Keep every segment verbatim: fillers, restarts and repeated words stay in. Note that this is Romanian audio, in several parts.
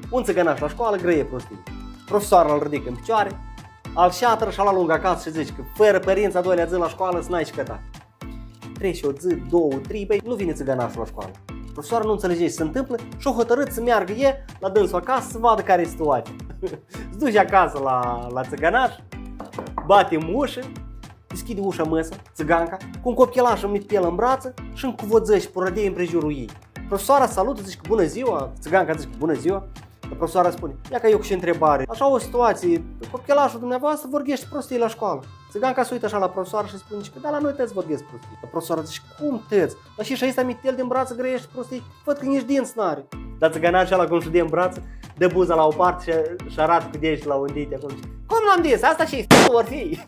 Un țigănaș la școală grăie prostii. Profesoarul îl ridică în picioare, al șatră și-al alungă acasă și zice că fără părinți a doilea zi la școală să n-ai ce căta. Trece o zi, două, trei, băi, nu vine țigănașul la școală. Profesoara nu înțelege ce se întâmplă și-o hotărât să meargă e la dânsul acasă să vadă care e situația. Se duce acasă la, la țigănaș, bate în ușă, deschide ușa măsă, țiganca, cu un copchelaș mit pe el în brață și încuvățește porădei împrejurul ei. Profesoara salută, zice că bună ziua, țiganca zice că bună ziua. Profesoara spune, ia că eu cu și întrebare, așa o situație, copchelașul dumneavoastră vorbește prostii la școală. Țiganca se uită așa la profesoară și spune că da, la noi tăți vorbesc prostii. Profesoara zice, cum tăți? Dar și ăsta mitel din brață grăiește prostii, văd că nici dinți n-are. Dar țiganașul ăla cum și de în brață, dă buza la o parte și arată cu degetul la un dite acolo. Cum l-am zis? Asta ce vor fi?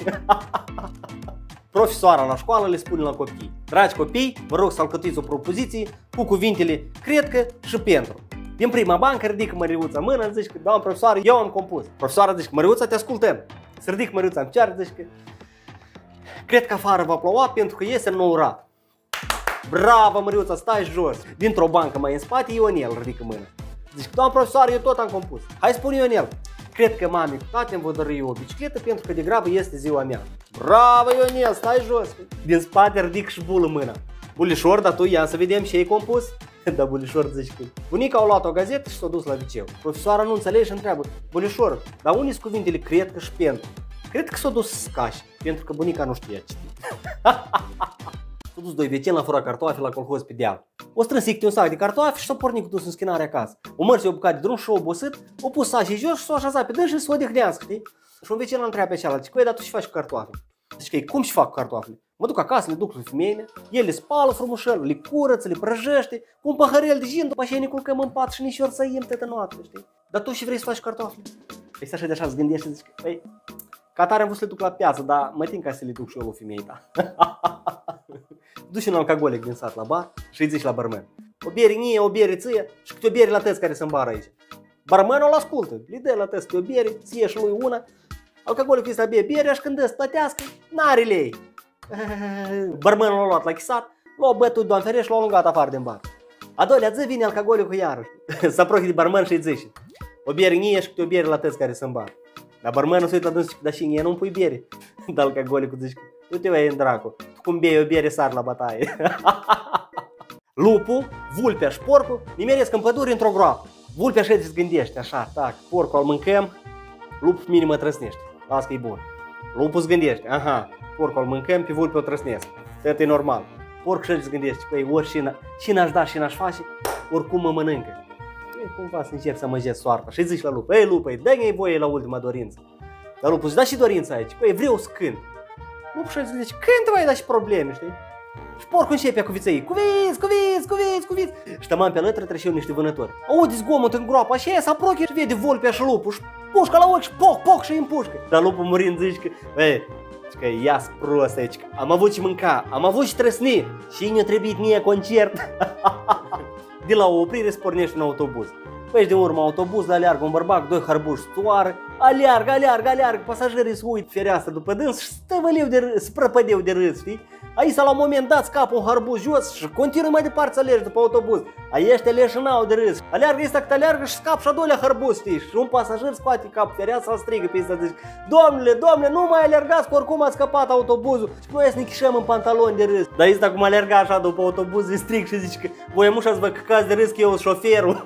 Profesoara la școală le spune la copii, dragi copii, vă rog să alcătuiți o propoziție cu cuvintele cred că și pentru. Din prima bancă ridică Măriuța mână, zice că doamnă profesoară, eu am compus. Profesoara zice că Măriuța, te ascultăm. Se ridică Măriuța în picioare, zice că cred că afară va ploua pentru că iese nourat. Bravo Măriuța, stai jos. Dintr-o bancă mai în spate, Ionel ridică mână. Zice că doamnă profesoară, eu tot am compus. Hai spune Ionel. Cred că mami cu tate îmi vă dărâi o bicicletă pentru că degrabă este ziua mea. Bravo Ionel, stai jos. Din spate ridic și Bulă mâna. Bulișor, dar tu ia să vedem ce ai compus. Da, Bulișor zice că bunica a luat o gazetă și s-a dus la liceu. Profesoara nu înțelege și întreabă, Bulișor, dar unde sunt cuvintele cred că și pentru? Cred că s-a dus să scași, pentru că bunica nu știa citi. S-a dus doi vecini la fura cartofi la colhoz pe deal. O strâns icte un sac de cartofi și s-a pornit cu dus în schinare acasă. O mărs o bucată de drum și-a obosit, o pus sașii jos și s-a așezat pe dâns și s-a odihnească, știi? Și un vecin l-a întrebat pe cealaltă, zice, dar tu ce faci cu cartofi? Zice că cum și fac cu cartofile? Mă duc acasă, le duc la femeile, el le spală frumușel, le curăță, le prăjește, cu un paharel de gin, după aceea ne culcăm în pat și nici ori să iem tătă noapte, știi? Dar tu și vrei să faci cartofile? Păi așa de așa, îți gândește și zice, păi, ca tare am vrut să le duc la piață, dar mă tin ca să le duc și eu la femeii ta. Duci un alcoolic din sat la bar și îi zici la barman, o bere nie, o bere ție și câte o bere la tăți care se îmbară aici. Barmanul îl ascultă, le dă la tăți câte o bere, ție și lui una, alcoolicul ăsta bea berea și când îți plătească, n-are lei. Barmanul l-a luat la chisat, l-a bătut doamne ferește și l-a alungat afară din bar. A doilea zi vine alcoolicul iarăși. Se apropie de barman și îi zice, o bere nie și câte o bere la tăți care se îmbară. Dar barmanul se uită la dânsul și zice, dar și nie nu-mi pui bere. Dar alcoolicul zice, tu te vei în dracu, tu cum bei o bere sar la bătaie. Lupul, vulpea și porcul nimeresc în pădure într-o groapă. Vulpea și se gândește așa, tac, porcul îl mâncăm, lupul pe mine mă trăsnește, las că e bun. Lupul se gândește, aha, porcul îl mâncăm, pe vulpe o trăsnesc, tot e normal. Porc și se gândește, păi ori și n-aș da și n-aș face, oricum mă mănâncă. E cumva să încerc să măjesc soarta și zici la lup, ei lupă, dă-mi voie la ultima dorință. Dar lupul zice, da și dorința aici, păi vreau să cânt. Lupul și zice, cânt vai, da și probleme, știi? Și porcul începe cu viței, cuviți, cuviți, cuviți, cuviți. Și tăman pe alături treceau niște vânători. Aude zgomot în groapă, așa e, se apropie și vede vulpea și lupul și pușcă la ochi și poc, poc și îi împușcă. Dar lupul murind zice că, băi, că ia-s prost aici, am avut ce mânca, am avut ce trăsni și ne-a trebuit mie concert. De la o oprire se pornește un autobuz. Păi de urmă autobuz, aleargă un bărbat cu doi harbuși stoară, aleargă, aleargă, aleargă, pasagerii se uit fereastră după dâns și stăvăleu de râs, se prăpădeu de râs, știi? Aici la un moment dat scapă un harbuz jos și continuă mai departe să alergi după autobuz. Aici ăștia leșinau de râs. Aleargă ăsta cât aleargă și scap și a doilea harbuz, știi? Și un pasager scoate cap fereastră, îl strigă pe ăsta, zice, domnule, domnule, nu mai alergați că oricum a scăpat autobuzul și noi să ne chișăm în pantaloni de râs. Dar ăsta cum alerga așa după autobuz, îi strig și zice că voi mușați vă căcați de râs că eu sunt șoferul.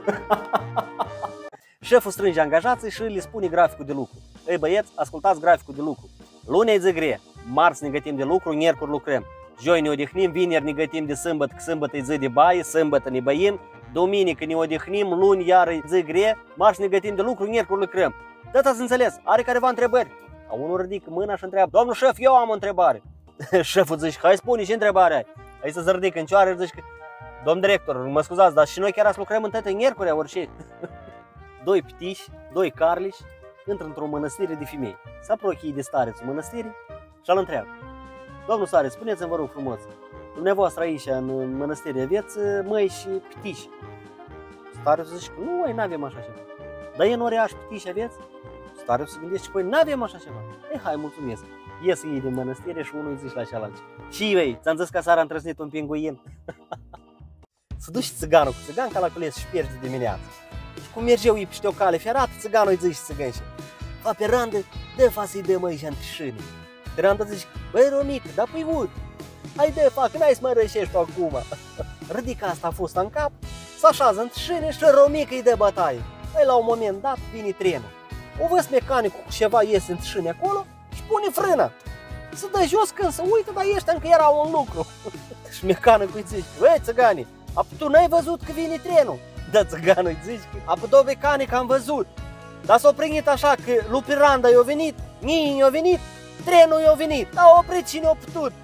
Șeful strânge angajații și le spune graficul de lucru. Ei băieți, ascultați graficul de lucru. Luni e zi grea, marți ne gătim de lucru, miercuri lucrăm. Joi ne odihnim, vineri ne gătim de sâmbătă, că sâmbătă e zi de baie, sâmbătă ne băim, duminică ne odihnim, luni iar e zi grea, marți ne gătim de lucru, miercuri lucrăm. Tot ați înțeles, are careva întrebări? A unul ridică mâna și întreabă, domnul șef, eu am o întrebare. Șeful zice, hai spune ce întrebare ai. Aici se ridică în cioară și zice, domn director, mă scuzați, dar și noi chiar ați lucrăm în tătă miercuri, orice. Doi pitiși, doi carliși, intră într-o mănăstire de femei. Se apropie de starețul mănăstirii și îl întreabă. Domnul stareț, spuneți-mi, vă rog frumos, dumneavoastră aici în mănăstire aveți măi și pitiși. Starețul zice că nu, noi n-avem așa ceva. Dar în Oreaș pitiși aveți? Starețul se gândește, păi n-avem așa ceva. Ei, hai, mulțumesc. Ies ei din mănăstire și unul îi zice la cealaltă. Și vei, ți-am zis că seara am trăsnit un pinguin. Se duce țiganul cu țiganca la cules și pierde dimineața. cum mergeau ei peste o cale ferată, țiganul îi zice țigănșe: fa pe randă, dă fa să-i dă măi și-n tșâne. Pe randă zice: băi Romică, dar păi ud, hai dă fa, că n-ai să mă rășești acum. Ridică asta a fost în cap, se așează în tșâne și Romică îi dă bătaie. Păi la un moment dat vine trenul. O văz mecanicul cu ceva iese în tșâne acolo și pune frâna. Se dă jos când se uită, dar ăștia încă era un lucru. Și mecanicul îi zice: băi țigane, apă tu n-ai văzut că vine trenul? Da, țiganul îi zice: apă do mecanic am văzut, dar s-a primit așa că lupi Randa i-a venit, Nini i-a venit, trenul i-a venit, dar a oprit cine a putut.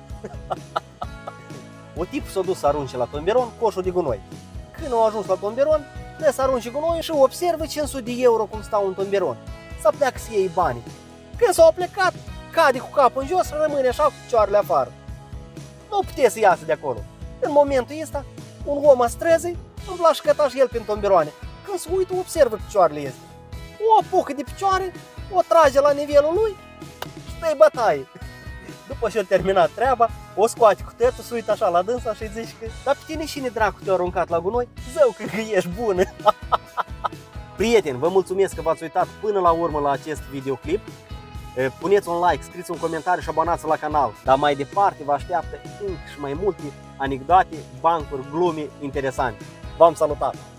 O tip s-a dus să arunce la tomberon coșul de gunoi. Când a ajuns la tomberon, dă să arunce gunoi și observă cinci sute de euro cum stau în tomberon. Să pleacă să iei banii. Când s-au plecat, cade cu capul în jos și rămâne așa cu picioarele afară. Nu putea să iasă de acolo. În momentul ăsta, un om a străzii îmbla și căta și el prin tomberoane. Când se uită, observă picioarele este. O apucă de picioare, o trage la nivelul lui și dă-i bătaie. După ce a terminat treaba, o scoate cu tătul, se uită așa la dânsa și îi zice că: dar pe tine cine dracu te-a aruncat la gunoi? Zău că ești bună! Prieteni, vă mulțumesc că v-ați uitat până la urmă la acest videoclip. Puneți un like, scrieți un comentariu și abonați la canal. Dar mai departe vă așteaptă încă și mai multe anecdote, bancuri, glume interesante. V-am salutat!